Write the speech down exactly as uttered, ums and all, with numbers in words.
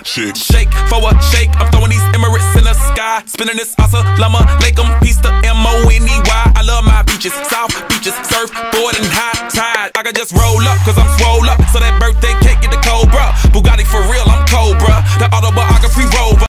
chick. Shake for a shake, I'm throwing these Emirates in the sky. Spinning this Assalamu alaikum, peace to M O N E Y. I love my beaches, South beaches, surfboard and high tide. I can just roll up cause I'm swole